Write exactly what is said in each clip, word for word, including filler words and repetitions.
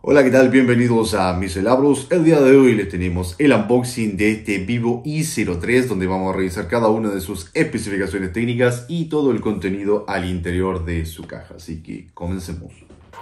Hola, ¿qué tal? Bienvenidos a Miselabros. El día de hoy les tenemos el unboxing de este Vivo i cero tres, donde vamos a revisar cada una de sus especificaciones técnicas y todo el contenido al interior de su caja. Así que comencemos.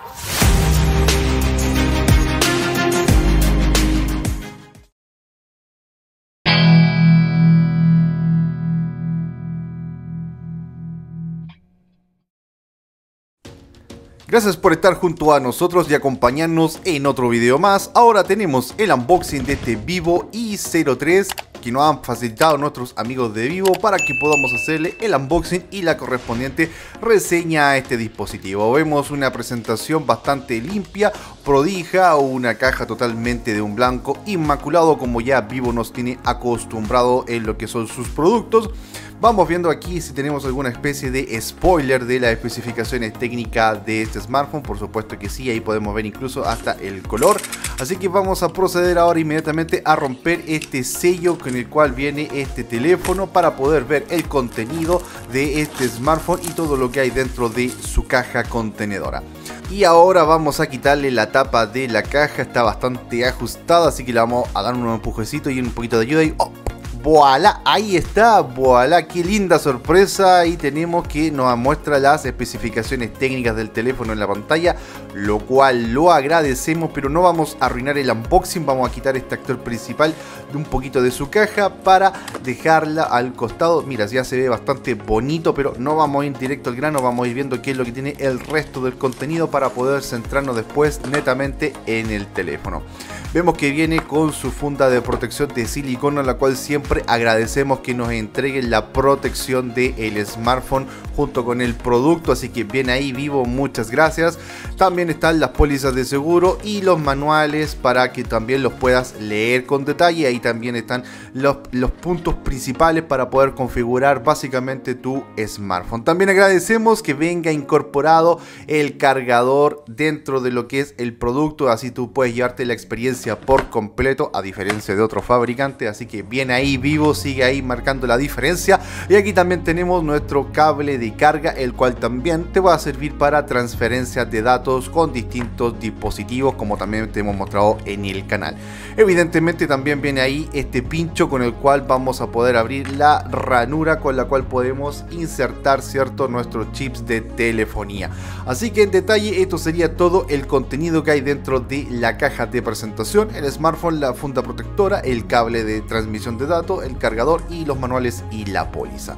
Gracias por estar junto a nosotros y acompañarnos en otro video más. Ahora tenemos el unboxing de este Vivo i cero tres que nos han facilitado nuestros amigos de Vivo para que podamos hacerle el unboxing y la correspondiente reseña a este dispositivo. Vemos una presentación bastante limpia, prodija, una caja totalmente de un blanco inmaculado como ya Vivo nos tiene acostumbrado en lo que son sus productos. Vamos viendo aquí si tenemos alguna especie de spoiler de las especificaciones técnicas de este smartphone. Por supuesto que sí, ahí podemos ver incluso hasta el color. Así que vamos a proceder ahora inmediatamente a romper este sello con el cual viene este teléfono para poder ver el contenido de este smartphone y todo lo que hay dentro de su caja contenedora. Y ahora vamos a quitarle la tapa de la caja, está bastante ajustada, así que le vamos a dar un empujecito y un poquito de ayuda y ¡oh! Voilà, ahí está, voilà, qué linda sorpresa. Y tenemos que nos muestra las especificaciones técnicas del teléfono en la pantalla, lo cual lo agradecemos, pero no vamos a arruinar el unboxing. Vamos a quitar este actor principal de un poquito de su caja para dejarla al costado. Mira, ya se ve bastante bonito, pero no vamos a ir directo al grano, vamos a ir viendo qué es lo que tiene el resto del contenido para poder centrarnos después netamente en el teléfono. Vemos que viene con su funda de protección de silicona, la cual siempre agradecemos que nos entreguen la protección del smartphone junto con el producto, así que bien ahí Vivo, muchas gracias. También están las pólizas de seguro y los manuales para que también los puedas leer con detalle. Ahí también están los, los puntos principales para poder configurar básicamente tu smartphone. También agradecemos que venga incorporado el cargador dentro de lo que es el producto, así tú puedes llevarte la experiencia por completo a diferencia de otro fabricante. Así que bien ahí Vivo, sigue ahí marcando la diferencia. Y aquí también tenemos nuestro cable de carga, el cual también te va a servir para transferencias de datos con distintos dispositivos, como también te hemos mostrado en el canal. Evidentemente también viene ahí este pincho con el cual vamos a poder abrir la ranura con la cual podemos insertar, cierto, nuestros chips de telefonía. Así que en detalle esto sería todo el contenido que hay dentro de la caja de presentación: el smartphone, la funda protectora, el cable de transmisión de datos, el cargador y los manuales y la póliza.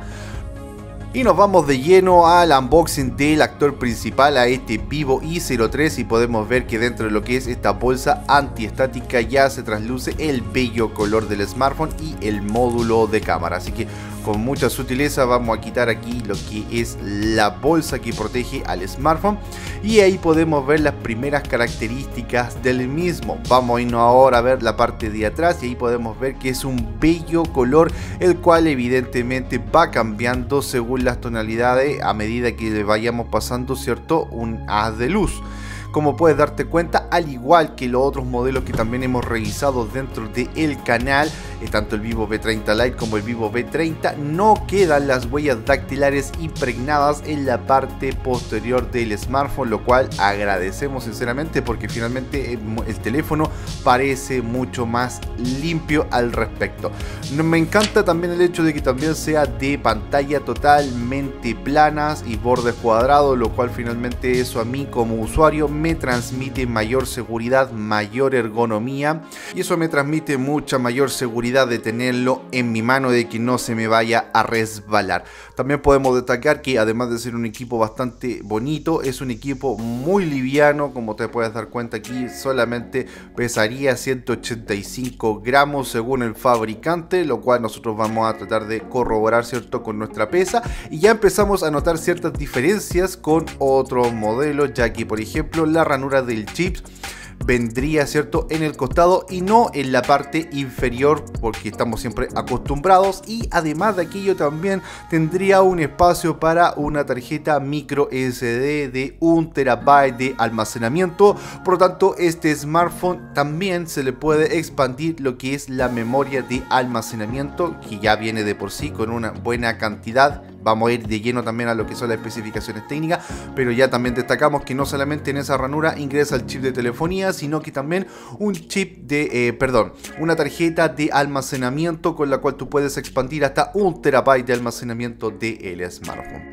Y nos vamos de lleno al unboxing del actor principal, a este Vivo i cero tres, y podemos ver que dentro de lo que es esta bolsa antiestática ya se trasluce el bello color del smartphone y el módulo de cámara. Así que con mucha sutileza vamos a quitar aquí lo que es la bolsa que protege al smartphone y ahí podemos ver las primeras características del mismo. Vamos a irnos ahora a ver la parte de atrás y ahí podemos ver que es un bello color, el cual evidentemente va cambiando según las tonalidades a medida que le vayamos pasando, cierto, un haz de luz. Como puedes darte cuenta, al igual que los otros modelos que también hemos revisado dentro del canal, eh, tanto el Vivo V treinta Lite como el Vivo V treinta, no quedan las huellas dactilares impregnadas en la parte posterior del smartphone, lo cual agradecemos sinceramente porque finalmente el, el teléfono parece mucho más limpio al respecto. Me encanta también el hecho de que también sea de pantalla totalmente planas y bordes cuadrados, lo cual finalmente eso a mí como usuario me transmite mayor seguridad, mayor ergonomía, y eso me transmite mucha mayor seguridad de tenerlo en mi mano, de que no se me vaya a resbalar. También podemos destacar que además de ser un equipo bastante bonito, es un equipo muy liviano. Como te puedes dar cuenta, aquí solamente pesaría ciento ochenta y cinco gramos según el fabricante, lo cual nosotros vamos a tratar de corroborar, cierto, con nuestra pesa, y ya empezamos a notar ciertas diferencias con otros modelos, ya que por ejemplo la ranura del chip vendría, cierto, en el costado y no en la parte inferior, porque estamos siempre acostumbrados, y además de aquello también tendría un espacio para una tarjeta micro S D de un terabyte de almacenamiento. Por lo tanto, este smartphone también se le puede expandir lo que es la memoria de almacenamiento, que ya viene de por sí con una buena cantidad vamos a ir de lleno también a lo que son las especificaciones técnicas, pero ya también destacamos que no solamente en esa ranura ingresa el chip de telefonía, sino que también un chip de, eh, perdón, una tarjeta de almacenamiento con la cual tú puedes expandir hasta un terabyte de almacenamiento del smartphone.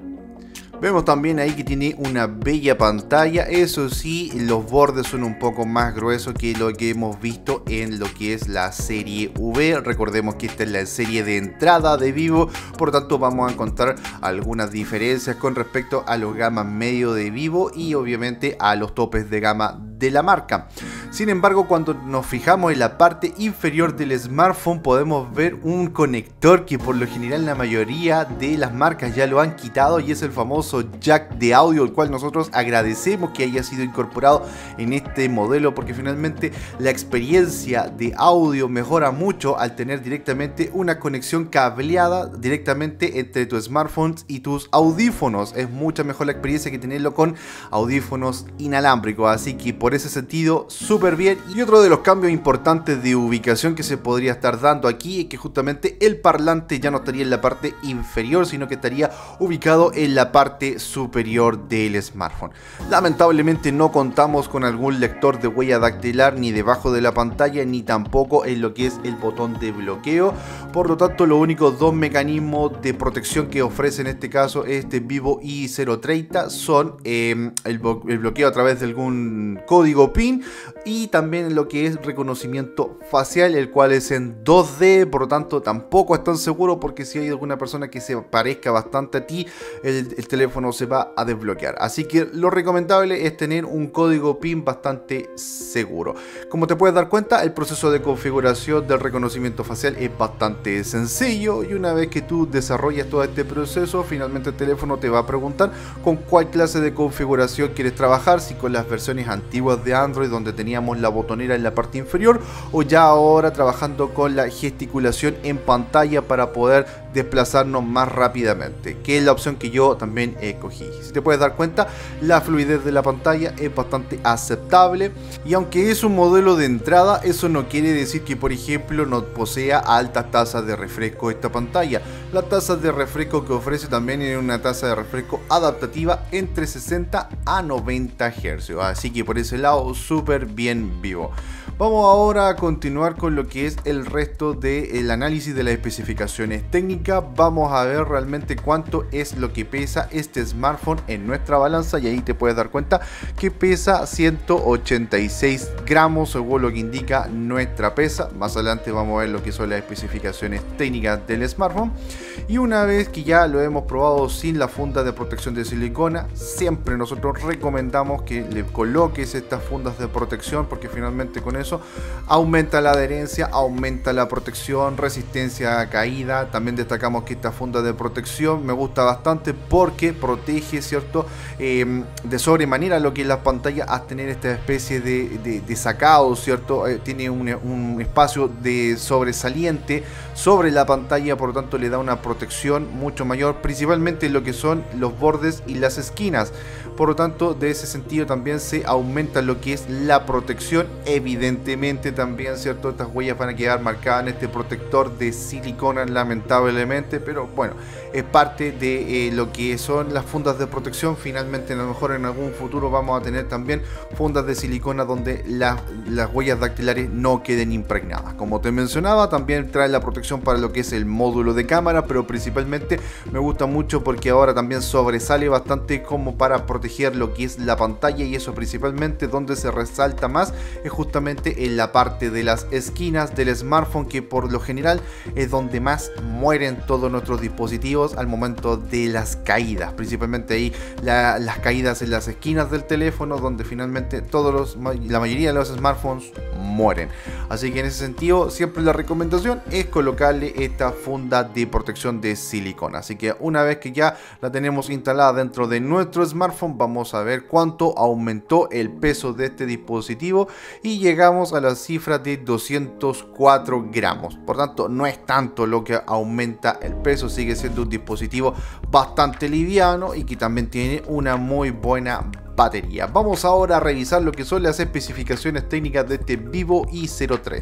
Vemos también ahí que tiene una bella pantalla, eso sí, los bordes son un poco más gruesos que lo que hemos visto en lo que es la serie V. Recordemos que esta es la serie de entrada de Vivo, por lo tanto vamos a encontrar algunas diferencias con respecto a los gamas medio de Vivo y obviamente a los topes de gama de la marca. Sin embargo, cuando nos fijamos en la parte inferior del smartphone podemos ver un conector que por lo general la mayoría de las marcas ya lo han quitado, y es el famoso jack de audio, el cual nosotros agradecemos que haya sido incorporado en este modelo, porque finalmente la experiencia de audio mejora mucho al tener directamente una conexión cableada directamente entre tu smartphone y tus audífonos. Es mucha mejor la experiencia que tenerlo con audífonos inalámbricos, así que por ese sentido súper bien. Y otro de los cambios importantes de ubicación que se podría estar dando aquí es que justamente el parlante ya no estaría en la parte inferior, sino que estaría ubicado en la parte superior del smartphone. Lamentablemente no contamos con algún lector de huella dactilar ni debajo de la pantalla, ni tampoco en lo que es el botón de bloqueo. Por lo tanto, los únicos dos mecanismos de protección que ofrece en este caso este Vivo i cero treinta son eh, el, el bloqueo a través de algún código PIN y también lo que es reconocimiento facial, el cual es en dos D. Por lo tanto, tampoco es tan seguro, porque si hay alguna persona que se parezca bastante a ti, el, el teléfono se va a desbloquear. Así que lo recomendable es tener un código PIN bastante seguro. Como te puedes dar cuenta, el proceso de configuración del reconocimiento facial es bastante sencillo, y una vez que tú desarrollas todo este proceso, finalmente el teléfono te va a preguntar con cuál clase de configuración quieres trabajar, si con las versiones antiguas de Android donde teníamos la botonera en la parte inferior, o ya ahora trabajando con la gesticulación en pantalla para poder desplazarnos más rápidamente, que es la opción que yo también escogí. Si te puedes dar cuenta, la fluidez de la pantalla es bastante aceptable, y aunque es un modelo de entrada, eso no quiere decir que por ejemplo no posea altas tasas de refresco esta pantalla. La tasa de refresco que ofrece también es una tasa de refresco adaptativa entre sesenta a noventa hercios, así que por ese lado súper bien Vivo. Vamos ahora a continuar con lo que es el resto del análisis de las especificaciones técnicas. Vamos a ver realmente cuánto es lo que pesa este smartphone en nuestra balanza, y ahí te puedes dar cuenta que pesa ciento ochenta y seis gramos según lo que indica nuestra pesa. Más adelante vamos a ver lo que son las especificaciones técnicas del smartphone, y una vez que ya lo hemos probado sin la funda de protección de silicona, siempre nosotros recomendamos que le coloques estas fundas de protección, porque finalmente con eso aumenta la adherencia, aumenta la protección, resistencia a caída. También destacamos que esta funda de protección me gusta bastante porque protege, ¿cierto? Eh, de sobremanera lo que es la pantalla, a tener esta especie de, de, de sacado, ¿cierto? Eh, tiene un, un espacio de sobresaliente sobre la pantalla, por lo tanto le da una protección mucho mayor, principalmente en lo que son los bordes y las esquinas. Por lo tanto, de ese sentido también se aumenta lo que es la protección. Evidentemente también, ¿cierto? Estas huellas van a quedar marcadas en este protector de silicona, lamentablemente, pero bueno, es parte de eh, lo que son las fundas de protección. Finalmente, a lo mejor en algún futuro vamos a tener también fundas de silicona donde la, las huellas dactilares no queden impregnadas. Como te mencionaba, también trae la protección para lo que es el módulo de cámara, pero principalmente me gusta mucho porque ahora también sobresale bastante como para proteger lo que es la pantalla, y eso principalmente donde se resalta más es justamente en la parte de las esquinas del smartphone, que por lo general es donde más mueren todos nuestros dispositivos al momento de las caídas, principalmente ahí la, las caídas en las esquinas del teléfono, donde finalmente todos los, la mayoría de los smartphones mueren. Así que en ese sentido siempre la recomendación es colocarle esta funda de protección de silicona. Así que una vez que ya la tenemos instalada dentro de nuestro smartphone, vamos a ver cuánto aumentó el peso de este dispositivo, y llegamos a la cifra de doscientos cuatro gramos. Por tanto, no es tanto lo que aumenta el peso, sigue siendo un dispositivo bastante liviano y que también tiene una muy buena batería. Vamos ahora a revisar lo que son las especificaciones técnicas de este Vivo i cero tres.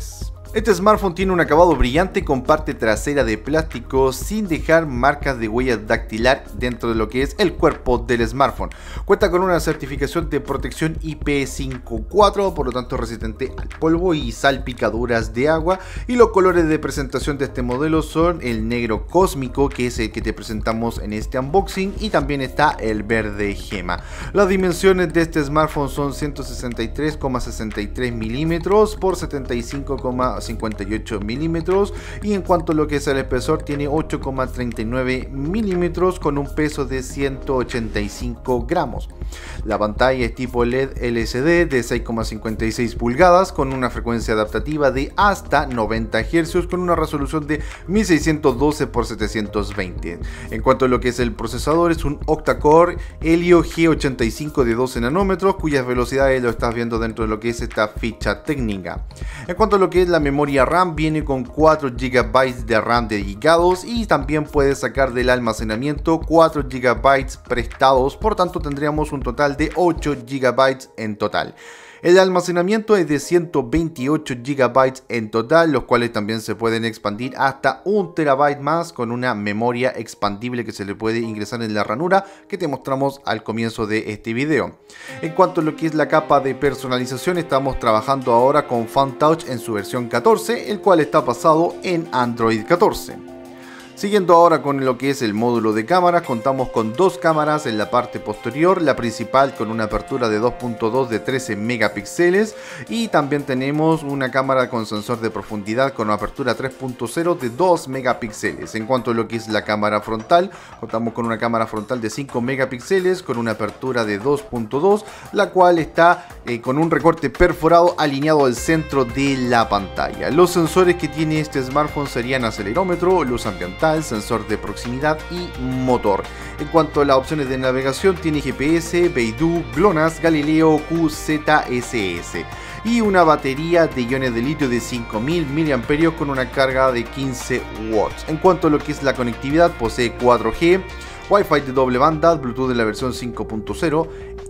Este smartphone tiene un acabado brillante con parte trasera de plástico sin dejar marcas de huella dactilar dentro de lo que es el cuerpo del smartphone. Cuenta con una certificación de protección I P cinco punto cuatro, por lo tanto resistente al polvo y salpicaduras de agua, y los colores de presentación de este modelo son el negro cósmico, que es el que te presentamos en este unboxing, y también está el verde gema. Las dimensiones de este smartphone son ciento sesenta y tres coma sesenta y tres milímetros por setenta y cinco coma cincuenta y ocho milímetros, y en cuanto a lo que es el espesor tiene ocho coma treinta y nueve milímetros con un peso de ciento ochenta y cinco gramos. La pantalla es tipo L E D L C D de seis coma cincuenta y seis pulgadas con una frecuencia adaptativa de hasta noventa hercios con una resolución de mil seiscientos doce por setecientos veinte. En cuanto a lo que es el procesador, es un octa-core Helio G ochenta y cinco de doce nanómetros, cuyas velocidades lo estás viendo dentro de lo que es esta ficha técnica. En cuanto a lo que es la memoria RAM, viene con cuatro gigabytes de RAM dedicados y también puedes sacar del almacenamiento cuatro gigabytes prestados, por tanto tendríamos un total de ocho gigabytes en total. El almacenamiento es de ciento veintiocho gigabytes en total, los cuales también se pueden expandir hasta un terabyte más con una memoria expandible que se le puede ingresar en la ranura que te mostramos al comienzo de este video. En cuanto a lo que es la capa de personalización, estamos trabajando ahora con FunTouch en su versión catorce, el cual está basado en Android catorce. Siguiendo ahora con lo que es el módulo de cámaras, contamos con dos cámaras en la parte posterior, la principal con una apertura de dos punto dos de trece megapíxeles, y también tenemos una cámara con sensor de profundidad con una apertura tres punto cero de dos megapíxeles. En cuanto a lo que es la cámara frontal, contamos con una cámara frontal de cinco megapíxeles con una apertura de dos punto dos, la cual está eh, con un recorte perforado alineado al centro de la pantalla. Los sensores que tiene este smartphone serían acelerómetro, luz ambiental, sensor de proximidad y motor. En cuanto a las opciones de navegación, tiene G P S, Beidou, GLONASS, Galileo, Q Z S S y una batería de iones de litio de cinco mil miliamperios hora con una carga de quince watts. En cuanto a lo que es la conectividad, posee cuatro G, Wi-Fi de doble banda, Bluetooth de la versión cinco punto cero,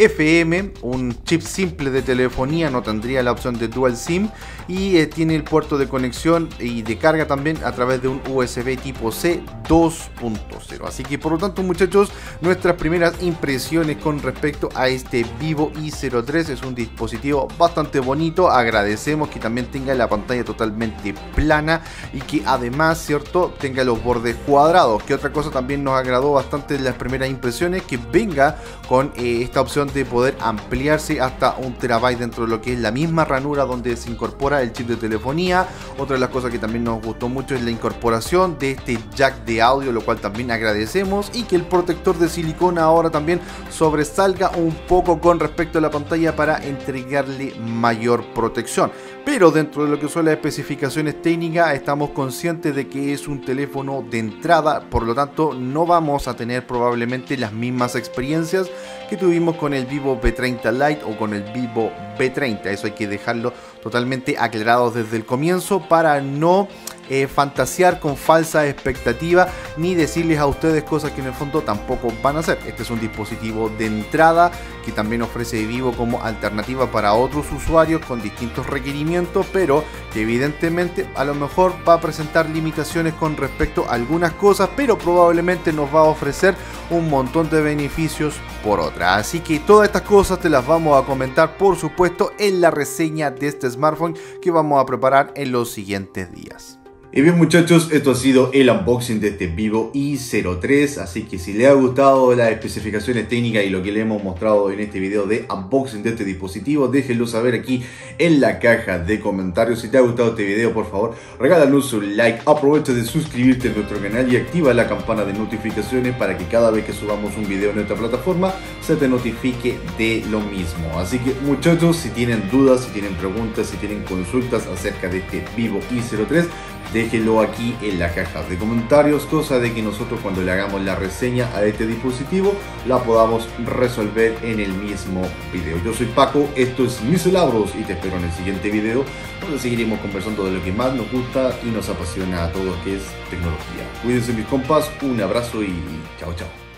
F M, un chip simple de telefonía, no tendría la opción de Dual SIM, y eh, tiene el puerto de conexión y de carga también a través de un U S B tipo C dos punto cero. Así que por lo tanto, muchachos, nuestras primeras impresiones con respecto a este Vivo i cero tres. Es un dispositivo bastante bonito, agradecemos que también tenga la pantalla totalmente plana y que además, cierto, tenga los bordes cuadrados, que otra cosa también nos agradó bastante de las primeras impresiones, que venga con eh, esta opción de poder ampliarse hasta un terabyte dentro de lo que es la misma ranura donde se incorpora el chip de telefonía. Otra de las cosas que también nos gustó mucho es la incorporación de este jack de audio, lo cual también agradecemos, y que el protector de silicona ahora también sobresalga un poco con respecto a la pantalla para entregarle mayor protección. Pero dentro de lo que son las especificaciones técnicas, estamos conscientes de que es un teléfono de entrada, por lo tanto no vamos a tener probablemente las mismas experiencias que tuvimos con el Vivo V treinta Lite o con el Vivo V treinta. Eso hay que dejarlo totalmente aclarado desde el comienzo para no eh, fantasear con falsa expectativa ni decirles a ustedes cosas que en el fondo tampoco van a hacer. Este es un dispositivo de entrada que también ofrece Vivo como alternativa para otros usuarios con distintos requerimientos, pero que evidentemente a lo mejor va a presentar limitaciones con respecto a algunas cosas, pero probablemente nos va a ofrecer un montón de beneficios por otra. Así que todas estas cosas te las vamos a comentar, por supuesto, en la reseña de este smartphone que vamos a preparar en los siguientes días. Y bien, muchachos, esto ha sido el unboxing de este Vivo i cero tres, así que si les ha gustado las especificaciones técnicas y lo que le hemos mostrado en este video de unboxing de este dispositivo, déjenlo saber aquí en la caja de comentarios. Si te ha gustado este video, por favor, regálanos un like, aprovecha de suscribirte a nuestro canal y activa la campana de notificaciones para que cada vez que subamos un video en nuestra plataforma se te notifique de lo mismo. Así que, muchachos, si tienen dudas, si tienen preguntas, si tienen consultas acerca de este Vivo i cero tres, déjenlo aquí en la caja de comentarios, cosa de que nosotros cuando le hagamos la reseña a este dispositivo la podamos resolver en el mismo video. Yo soy Paco, esto es Miselabros y te espero en el siguiente video, donde seguiremos conversando de lo que más nos gusta y nos apasiona a todos, que es tecnología. Cuídense, mis compas, un abrazo y chao chao.